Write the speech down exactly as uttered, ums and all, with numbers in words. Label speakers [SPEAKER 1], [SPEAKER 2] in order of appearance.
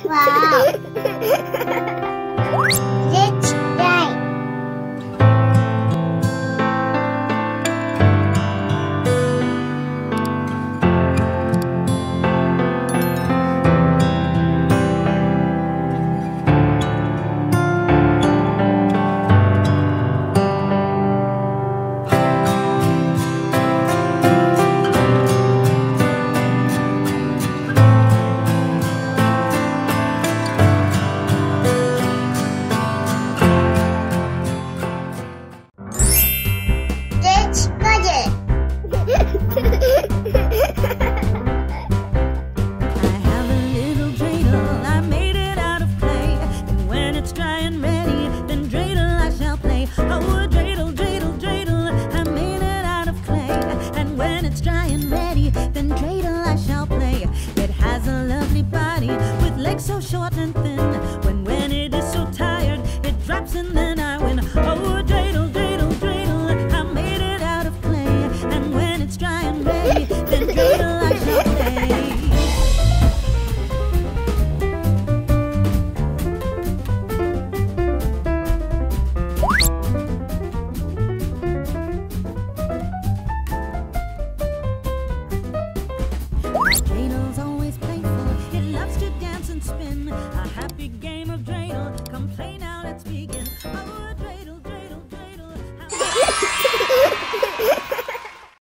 [SPEAKER 1] Wow! Let's try. Let's puzzle.
[SPEAKER 2] I have a little dreidel, I made it out of clay. And when it's dry and ready, then dreidel I shall play. Oh, a dreidel, dreidel, dreidel, I made it out of clay. And when it's dry and ready, then dreidel I shall play. It has a lovely body with legs so short and thin.